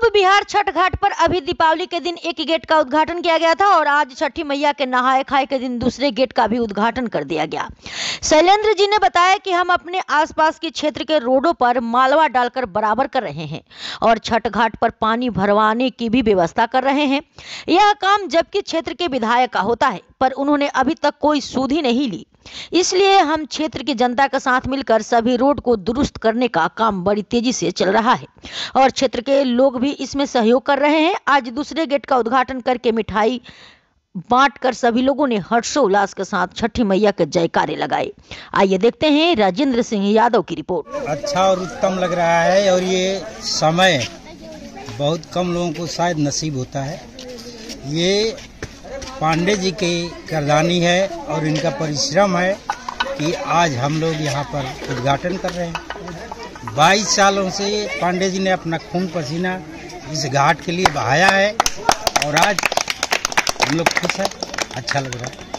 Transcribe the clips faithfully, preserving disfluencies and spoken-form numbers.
कुतुब विहार छठ घाट पर अभी दीपावली के दिन एक गेट का उद्घाटन किया गया था और आज छठी मैया के नहाए खाए के दिन दूसरे गेट का भी उद्घाटन कर दिया गया। शैलेंद्र जी ने बताया कि हम अपने आसपास के क्षेत्र के रोडों पर मालवा डालकर बराबर कर रहे हैं और छठ घाट पर पानी भरवाने की भी व्यवस्था कर रहे हैं। यह काम जबकि क्षेत्र के विधायक का होता है, पर उन्होंने अभी तक कोई सूद ही नहीं ली, इसलिए हम क्षेत्र की जनता के साथ मिलकर सभी रोड को दुरुस्त करने का काम बड़ी तेजी से चल रहा है और क्षेत्र के लोग भी इसमें सहयोग कर रहे हैं। आज दूसरे गेट का उद्घाटन करके मिठाई बांटकर सभी लोगों ने हर्षोल्लास के साथ छठी मैया के जयकारे लगाए। आइए देखते हैं राजेंद्र सिंह यादव की रिपोर्ट। अच्छा और उत्तम लग रहा है और ये समय बहुत कम लोगों को शायद नसीब होता है। ये पांडे जी की करदानी है और इनका परिश्रम है कि आज हम लोग यहाँ पर उद्घाटन कर रहे हैं। बाईस सालों से पांडे जी ने अपना खून पसीना इस घाट के लिए बहाया है और आज हम लोग खुश हैं, अच्छा लग रहा है।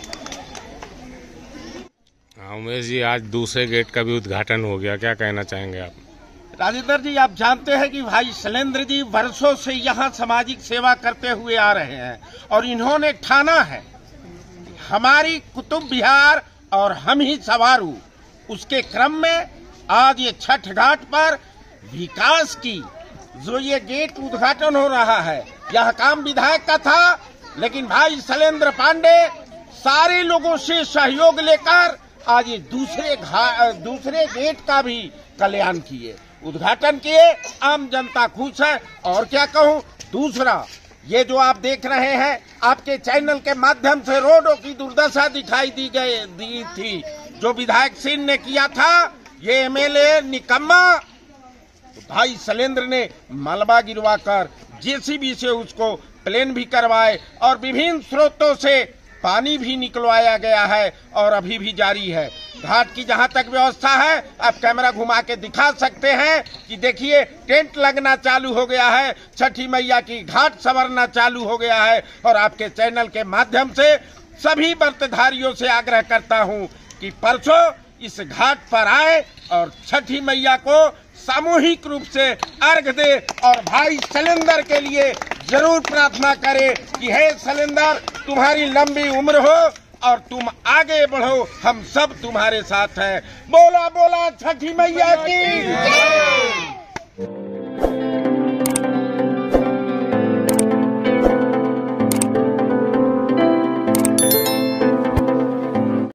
हाँ उमेश जी, आज दूसरे गेट का भी उद्घाटन हो गया, क्या कहना चाहेंगे आप? राजेंद्र जी, आप जानते हैं कि भाई शैलेंद्र जी वर्षों से यहाँ सामाजिक सेवा करते हुए आ रहे हैं और इन्होंने ठाना है हमारी कुतुब विहार और हम ही सवारू। उसके क्रम में आज ये छठ घाट पर विकास की जो ये गेट उद्घाटन हो रहा है, यह काम विधायक का था, लेकिन भाई शैलेंद्र पांडे सारे लोगों से सहयोग लेकर आज ये दूसरे दूसरे गेट का भी कल्याण किए, उद्घाटन किए। आम जनता खुश है और क्या कहूँ। दूसरा, ये जो आप देख रहे हैं, आपके चैनल के माध्यम से रोडों की दुर्दशा दिखाई दी गई दी थी जो विधायक सिंह ने किया था, ये एमएलए निकम्मा भाई शैलेंद्र ने मलबा गिरवा कर जेसीबी से उसको प्लेन भी करवाए और विभिन्न स्रोतों से पानी भी निकलवाया गया है और अभी भी जारी है। घाट की जहां तक व्यवस्था है, आप कैमरा घुमा के दिखा सकते हैं कि देखिए टेंट लगना चालू हो गया है, छठी मैया की घाट संवरना चालू हो गया है। और आपके चैनल के माध्यम से सभी व्रतधारियों से आग्रह करता हूं कि परसों इस घाट पर आए और छठी मैया को सामूहिक रूप से अर्घ दे और भाई शैलेंद्र के लिए जरूर प्रार्थना करें कि हे शैलेंद्र, तुम्हारी लंबी उम्र हो और तुम आगे बढ़ो, हम सब तुम्हारे साथ हैं। बोला बोला छठी मैया की।